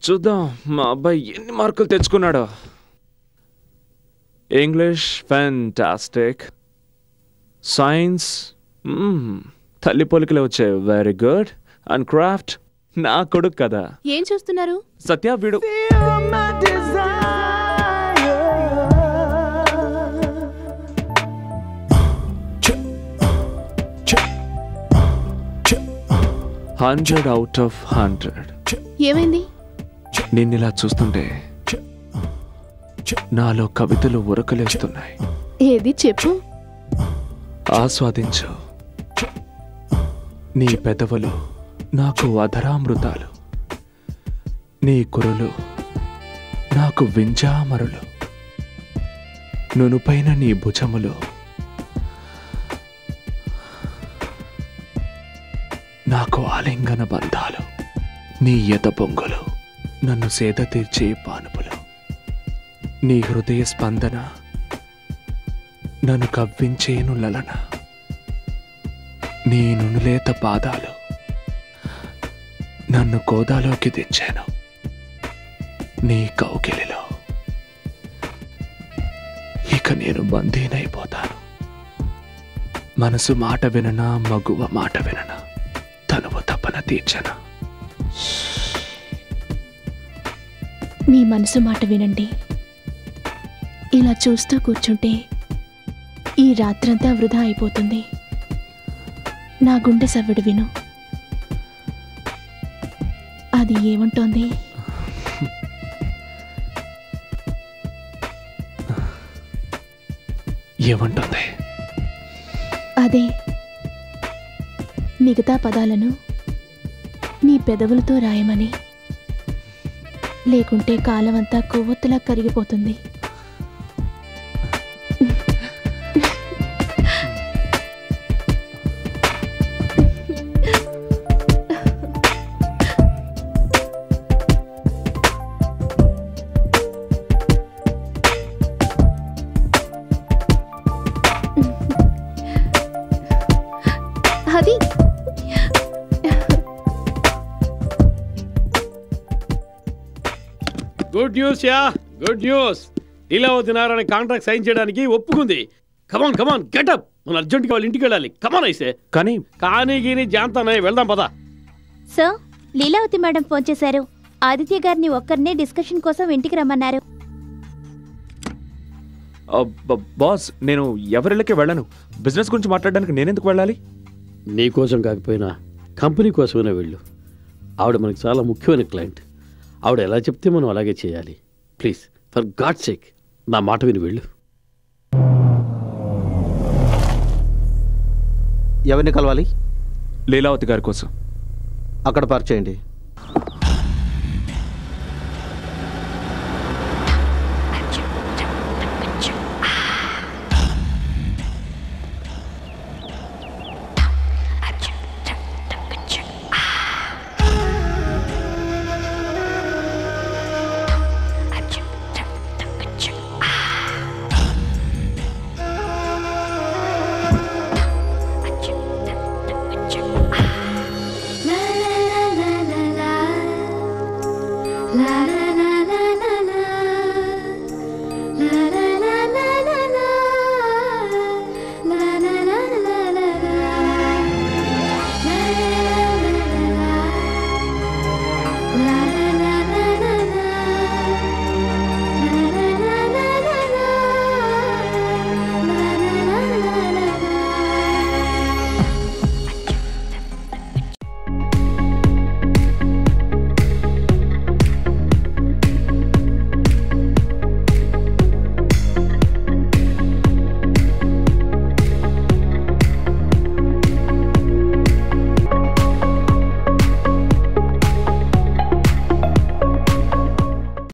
చూద్దాం మా అబ్బాయి ఎన్ని మార్కులు తెచ్చుకున్నాడో. ఇంగ్లీష్ ఫ్యాంటాస్టిక్, సైన్స్ తల్లి పోలికలే వచ్చాయి, వెరీ గుడ్. అండ్ క్రాఫ్ట్ నా కొడుకు కదా. ఏం చూస్తున్నారు? సత్య వీడు హండ్రెడ్ అవుట్ ఆఫ్ 100. ఏమైంది? నిన్నిలా చూస్తుంటే నాలో కవితలు ఉరకలేస్తున్నాయి. ఏది చెప్పు. ఆస్వాదించు. నీ పెదవులు నాకు అధరామృతాలు, నీ కురులు నాకు వింజామరులు, నునుపైన నీ భుజములు నాకు ఆలింగన బంధాలు, నీ ఎద పొంగులు నన్ను సేద తీర్చే పానుపులు, నీ హృదయ స్పందన నన్ను కవ్వించేను లలన, నీ నునులేత పాదాలు నన్ను కోదాలోకి తెచ్చాను, నీ కౌగిలిలో ఇక నేను బందీనైపోతాను. మనసు మాట విననా, మగువ మాట విననా, తనువు తపన తీర్చనా. మీ మనసు మాట వినండి. ఇలా చూస్తూ కూర్చుంటే ఈ రాత్రంతా వృధా అయిపోతుంది. నా గుండె సవ్వడి విను. అది ఏమంటోంది? ఏమంటుంది? అదే మిగతా పదాలను నీ పెదవులతో రాయమని. లేకుంటే కాలమంతా కొవ్వొత్తులా కరిగిపోతుంది. అది good news yeah, good news. Leelavathi Narayana contract sign చేయడానికి ఒప్పుకుంది. Come on come on get up. మనం అర్జెంట్గా వాళ్ళ ఇంటికి వెళ్ళాలి. కమాన్ అయితే. కానీ గీని జాంతానయ్య వెళ్దాం పదా. సార్, లీలావతి మేడం ఫోన్ చేశారు. ఆదిత్య గారిని ఒక్కరినే డిస్కషన్ కోసం ఇంటికి రమ్మన్నారు. బాస్, నేను ఎవరిళ్ళకి వెళ్ళను. బిజినెస్ గురించి మాట్లాడడానికి నేనెందుకు వెళ్ళాలి? నీ కోసం కాకపోయినా కంపెనీ కోసమైనా వెళ్ళు. ఆవిడ మనకు చాలా ముఖ్యమైన క్లయింట్. ఆవిడ ఎలా చెప్తే మనం అలాగే చేయాలి. ప్లీజ్, ఫర్ గాడ్ సేక్ నా మాట విని వెళ్ళు. ఎవరిని కలవాలి? లీలావతి గారి కోసం. అక్కడ పార్క్ చేయండి.